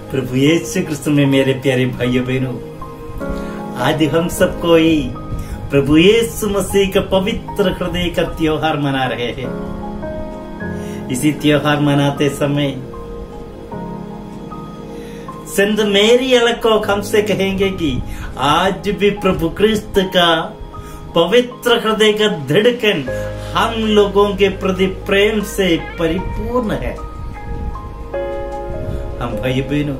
प्रभु यीशु क्रिस्तु में मेरे प्यारे भाइयों बहनों, आज हम सब कोई प्रभु यीशु मसीह का पवित्र हृदय का त्योहार मना रहे हैं। इसी त्योहार मनाते समय संत मेरी अलकोक हमसे कहेंगे कि आज भी प्रभु क्रिस्त का पवित्र हृदय का धड़कन हम लोगों के प्रति प्रेम से परिपूर्ण है। हम भाई बहनों,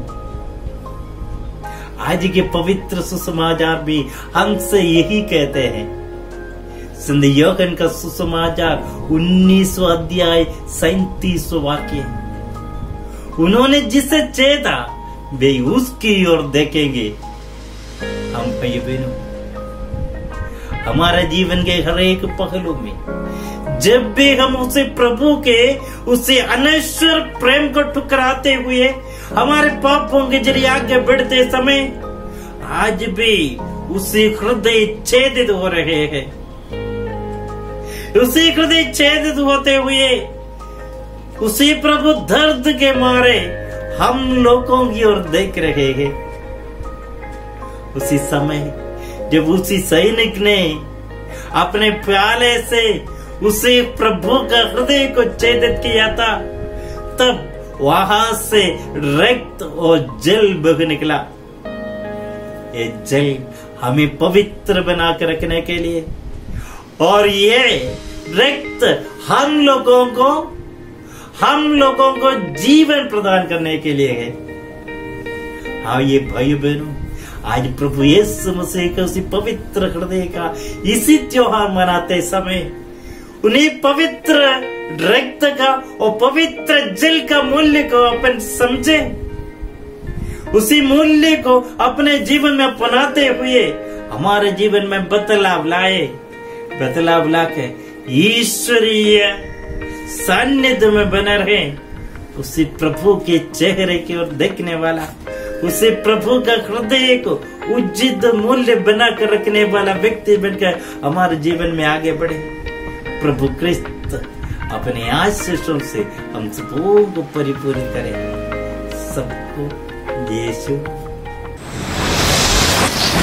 आज के पवित्र सुसमाचार भी हमसे यही कहते हैं। संत यूहन्ना का सुसमाचार 19वां अध्याय 37वां वाक्य, उन्होंने जिसे चेता वे उसकी ओर देखेंगे। हम भाई बहनों, हमारे जीवन के हर एक पहलू में जब भी हम उसे प्रभु के उसे अनश्वर प्रेम को ठुकराते हुए हमारे पापों के जरिए आगे बढ़ते समय आज भी उसे हृदय छेदित हो रहे हैं। उसी हृदय छेदित होते हुए उसी प्रभु दर्द के मारे हम लोगों की ओर देख रहे हैं। उसी समय जब उसी सैनिक ने अपने प्याले से उसे प्रभु का हृदय को छेदित किया था, तब वहां से रक्त और जल बह निकला। ये जल हमें पवित्र बना कर रखने के लिए और ये रक्त हम लोगों को जीवन प्रदान करने के लिए है। हाँ, ये भाई बहनों, आज प्रभु यीशु मसीह के उसी पवित्र हृदय का इसी त्योहार मनाते समय उन्हीं पवित्र रक्त का और पवित्र जल का मूल्य को अपन समझे, उसी मूल्य को अपने जीवन में अपनाते हुए हमारे जीवन में बदलाव लाके ईश्वरीय सान्निध्य में बने रहे। उसी प्रभु के चेहरे की ओर देखने वाला, उसे प्रभु का हृदय को उचित मूल्य बनाकर रखने वाला व्यक्ति बनकर हमारे जीवन में आगे बढ़े। प्रभु क्रिस्त अपने आशीषों से हम सबको को परिपूर्ण करे। सबको यीशु